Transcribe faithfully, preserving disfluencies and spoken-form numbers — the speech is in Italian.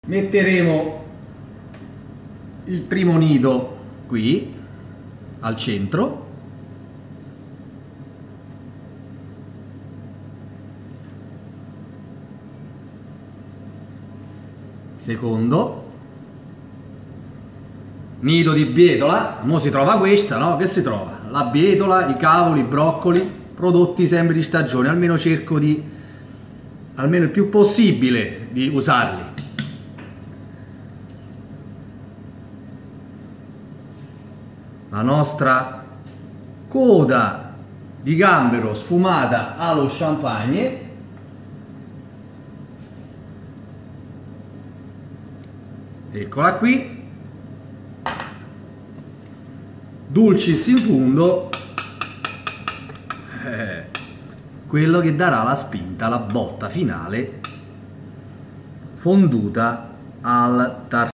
Metteremo il primo nido qui al centro, secondo nido di bietola. Mo si trova questa, no? Che si trova? La bietola, i cavoli, i broccoli, prodotti sempre di stagione. Almeno cerco di, almeno il più possibile, di usarli. La nostra coda di gambero sfumata allo champagne, eccola qui, dulcis in fundo, eh, quello che darà la spinta, la botta finale fonduta al tartare.